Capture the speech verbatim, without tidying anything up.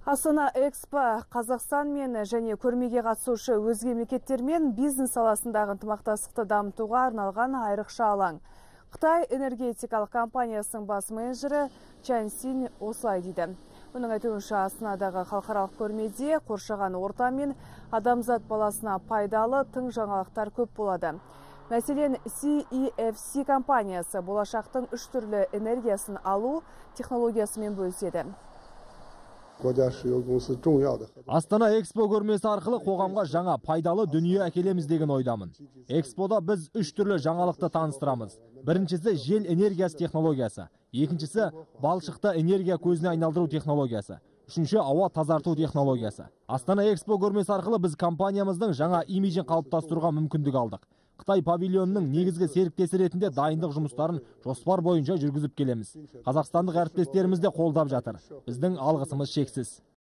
Астана Экспо Қазақстан мен және көрмеге қатысушы өзге мемлекеттермен бизнес саласындағы ынтымақтастықты дамытуға арналған айрықша алаң. Қытай энергетикалық компаниясының бас менеджері Чан Син осылай дейді. Оның айтуынша Астанадағы халықаралық көрмеде қоршаған орта мен адамзат баласына пайдалы тың жаңалықтар көп болады. Мәселен, си и эф си компаниясы болашақтың үш түрлі энергиясын алу технологиясымен бөліседі. Астана Экспо көрмесі арқылы қоғамға жаңа пайдалы дүние әкелеміз деген ойдамын. Экспода біз үш түрлі жаңалықты таныстырамыз. Біріншісі жел энергиясы технологиясы, екіншісі балшықты энергия көзіне айналдыру технологиясы, үшінші ауа тазарту технологиясы. Астана Экспо көрмесі арқылы біз компаниямыздың жаңа имиджін қалыптастыруға мүмкіндік алдық. Қытай павильонының негізгі серіктесі ретінде дайындық жұмыстарын жоспар бойынша жүргізіп келеміз. Қазақстандық әріптестеріміз де қолдап жатыр. Біздің алғысымыз шексіз.